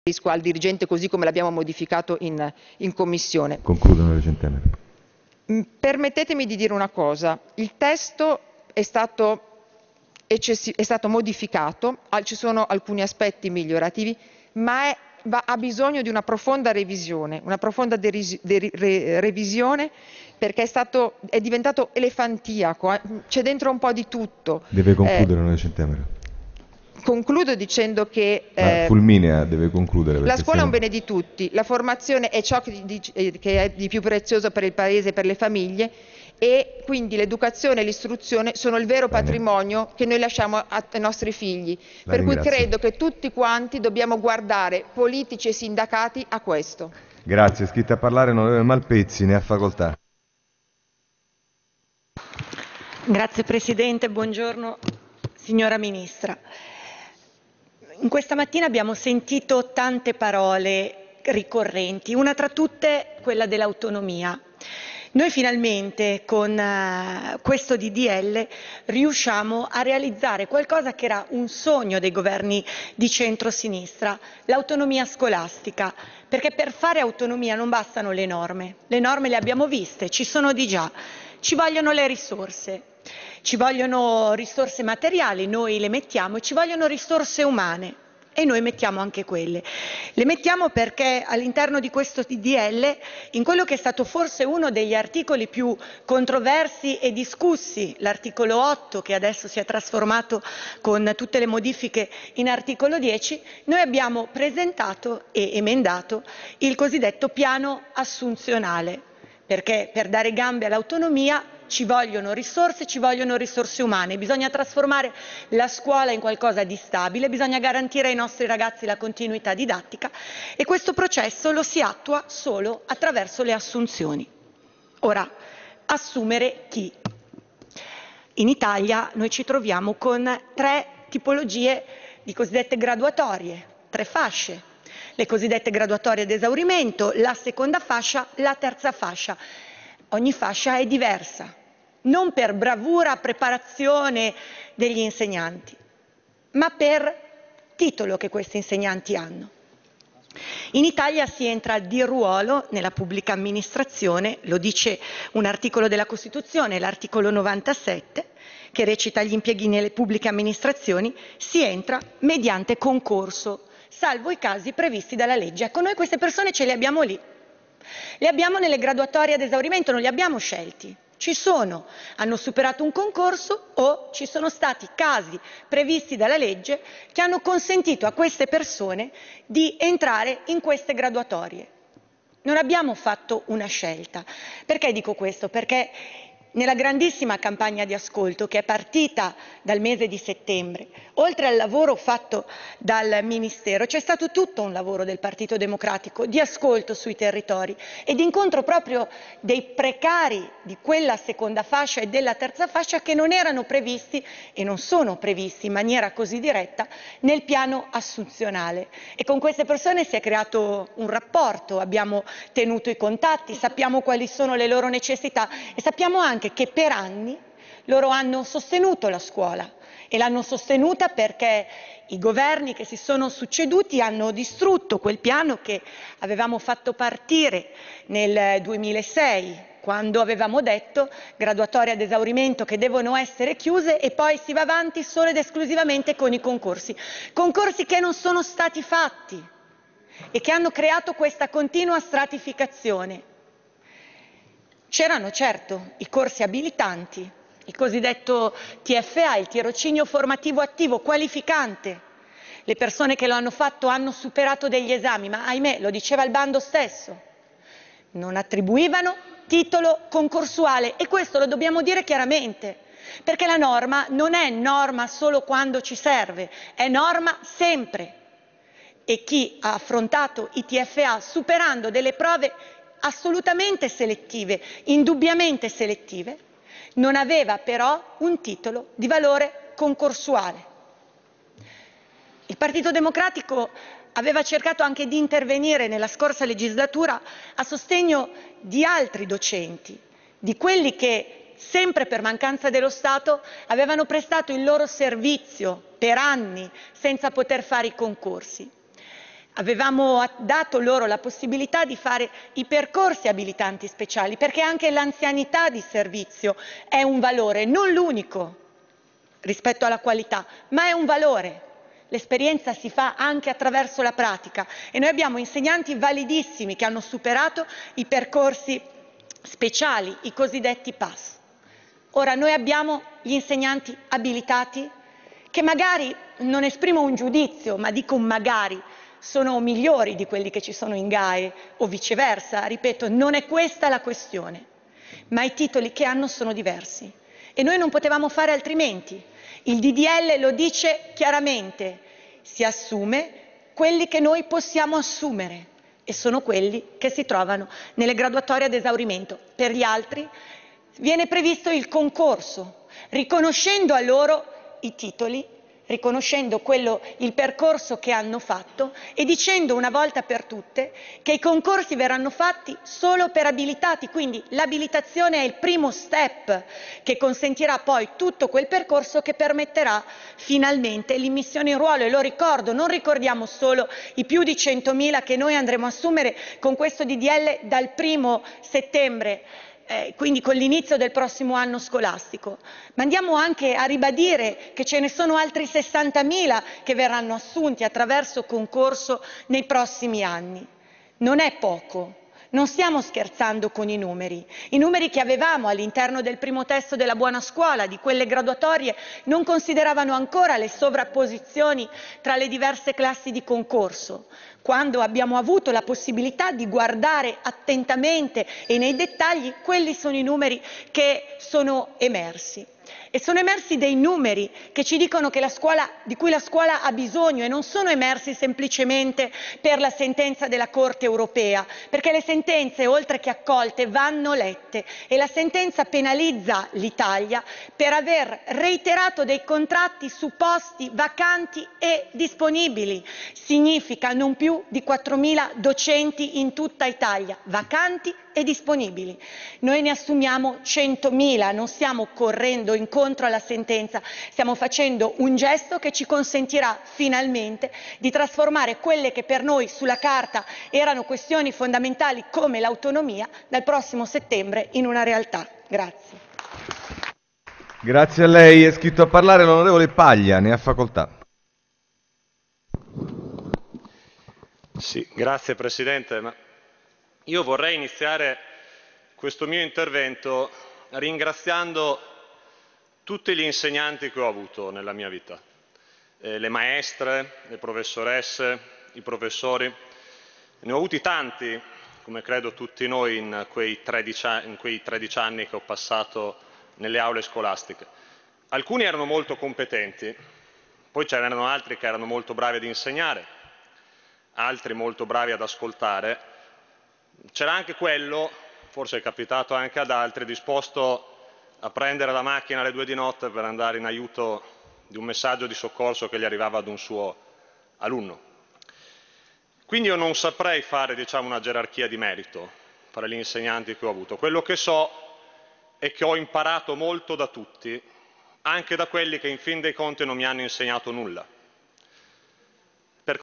riferisco al dirigente così come l'abbiamo modificato in commissione. Concludo, onorevole Centemera. Permettetemi di dire una cosa, il testo è stato modificato, ci sono alcuni aspetti migliorativi, ma ha bisogno di una profonda revisione, perché è diventato elefantiaco, c'è dentro un po' di tutto. Deve concludere, onorevole Centemera. Concludo dicendo che Fulminea, deve concludere. la scuola è un bene di tutti, la formazione è ciò che è di più prezioso per il Paese e per le famiglie, e quindi l'educazione e l'istruzione sono il vero patrimonio che noi lasciamo ai nostri figli. Per cui credo che tutti quanti dobbiamo guardare, politici e sindacati, a questo. Grazie. È iscritta a parlare l'onorevole Malpezzi, ne ha facoltà. Grazie Presidente, buongiorno signora Ministra. Questa mattina abbiamo sentito tante parole ricorrenti, una tra tutte quella dell'autonomia. Noi finalmente con questo DDL riusciamo a realizzare qualcosa che era un sogno dei governi di centrosinistra, l'autonomia scolastica, perché per fare autonomia non bastano le norme le abbiamo viste, ci sono di già, ci vogliono le risorse. Ci vogliono risorse materiali, noi le mettiamo, e ci vogliono risorse umane e noi mettiamo anche quelle. Le mettiamo perché all'interno di questo DDL, in quello che è stato forse uno degli articoli più controversi e discussi, l'articolo 8 che adesso si è trasformato con tutte le modifiche in articolo 10, noi abbiamo presentato e emendato il cosiddetto piano assunzionale, perché per dare gambe all'autonomia ci vogliono risorse umane, bisogna trasformare la scuola in qualcosa di stabile, bisogna garantire ai nostri ragazzi la continuità didattica e questo processo lo si attua solo attraverso le assunzioni. Ora, assumere chi? In Italia noi ci troviamo con 3 tipologie di cosiddette graduatorie, 3 fasce. Le cosiddette graduatorie ad esaurimento, la seconda fascia, la terza fascia. Ogni fascia è diversa, non per bravura, preparazione degli insegnanti, ma per titolo che questi insegnanti hanno. In Italia si entra di ruolo nella pubblica amministrazione, lo dice un articolo della Costituzione, l'articolo 97, che recita: gli impieghi nelle pubbliche amministrazioni si entra mediante concorso, salvo i casi previsti dalla legge. Ecco, noi queste persone ce le abbiamo lì. Le abbiamo nelle graduatorie ad esaurimento, non li abbiamo scelti. Ci sono, hanno superato un concorso o ci sono stati casi previsti dalla legge che hanno consentito a queste persone di entrare in queste graduatorie. Non abbiamo fatto una scelta. Perché dico questo? Perché nella grandissima campagna di ascolto che è partita dal mese di settembre, oltre al lavoro fatto dal Ministero, c'è stato tutto un lavoro del Partito Democratico di ascolto sui territori e di incontro proprio dei precari di quella seconda fascia e della terza fascia che non erano previsti e non sono previsti in maniera così diretta nel piano assunzionale. E con queste persone si è creato un rapporto, abbiamo tenuto i contatti, sappiamo quali sono le loro necessità e sappiamo anche che per anni loro hanno sostenuto la scuola e l'hanno sostenuta perché i governi che si sono succeduti hanno distrutto quel piano che avevamo fatto partire nel 2006, quando avevamo detto graduatorie ad esaurimento che devono essere chiuse e poi si va avanti solo ed esclusivamente con i concorsi. Concorsi che non sono stati fatti e che hanno creato questa continua stratificazione. C'erano certo i corsi abilitanti, il cosiddetto TFA, il tirocinio formativo attivo qualificante. Le persone che lo hanno fatto hanno superato degli esami, ma ahimè, lo diceva il bando stesso, non attribuivano titolo concorsuale e questo lo dobbiamo dire chiaramente, perché la norma non è norma solo quando ci serve, è norma sempre. E chi ha affrontato i TFA superando delle prove assolutamente selettive, indubbiamente selettive, non aveva però un titolo di valore concorsuale. Il Partito Democratico aveva cercato anche di intervenire nella scorsa legislatura a sostegno di altri docenti, di quelli che sempre per mancanza dello Stato avevano prestato il loro servizio per anni senza poter fare i concorsi. Avevamo dato loro la possibilità di fare i percorsi abilitanti speciali, perché anche l'anzianità di servizio è un valore, non l'unico rispetto alla qualità, ma è un valore. L'esperienza si fa anche attraverso la pratica e noi abbiamo insegnanti validissimi che hanno superato i percorsi speciali, i cosiddetti PAS. Ora noi abbiamo gli insegnanti abilitati che magari, non esprimo un giudizio, ma dico un magari, sono migliori di quelli che ci sono in GAE o viceversa, ripeto, non è questa la questione, ma i titoli che hanno sono diversi e noi non potevamo fare altrimenti. Il DDL lo dice chiaramente, si assume quelli che noi possiamo assumere e sono quelli che si trovano nelle graduatorie ad esaurimento. Per gli altri viene previsto il concorso, riconoscendo a loro i titoli, riconoscendo il percorso che hanno fatto e dicendo una volta per tutte che i concorsi verranno fatti solo per abilitati, quindi l'abilitazione è il primo step che consentirà poi tutto quel percorso che permetterà finalmente l'immissione in ruolo. E lo ricordo, non ricordiamo solo i più di 100.000 che noi andremo a assumere con questo DDL dal 1° settembre, quindi con l'inizio del prossimo anno scolastico, ma andiamo anche a ribadire che ce ne sono altri 60.000 che verranno assunti attraverso concorso nei prossimi anni. Non è poco. Non stiamo scherzando con i numeri che avevamo all'interno del primo testo della buona scuola, di quelle graduatorie, non consideravano ancora le sovrapposizioni tra le diverse classi di concorso. Quando abbiamo avuto la possibilità di guardare attentamente e nei dettagli, quelli sono i numeri che sono emersi. E sono emersi dei numeri che ci dicono che di cui la scuola ha bisogno e non sono emersi semplicemente per la sentenza della Corte europea, perché le sentenze, oltre che accolte, vanno lette e la sentenza penalizza l'Italia per aver reiterato dei contratti su posti vacanti e disponibili. Significa non più di 4.000 docenti in tutta Italia, vacanti e disponibili. Noi ne assumiamo 100.000, non stiamo correndo incontro alla sentenza, stiamo facendo un gesto che ci consentirà finalmente di trasformare quelle che per noi sulla carta erano questioni fondamentali come l'autonomia dal prossimo settembre in una realtà. Grazie. Grazie a lei. È scritto a parlare l'onorevole Paglia, ne ha facoltà. Sì, grazie Presidente. Io vorrei iniziare questo mio intervento ringraziando tutti gli insegnanti che ho avuto nella mia vita, le maestre, le professoresse, i professori. Ne ho avuti tanti, come credo tutti noi, in quei 13 anni che ho passato nelle aule scolastiche. Alcuni erano molto competenti, poi ce n'erano altri che erano molto bravi ad insegnare, altri molto bravi ad ascoltare. C'era anche quello, forse è capitato anche ad altri, disposto a prendere la macchina alle 2 di notte per andare in aiuto di un messaggio di soccorso che gli arrivava ad un suo alunno. Quindi io non saprei fare, una gerarchia di merito fra gli insegnanti che ho avuto. Quello che so è che ho imparato molto da tutti, anche da quelli che in fin dei conti non mi hanno insegnato nulla.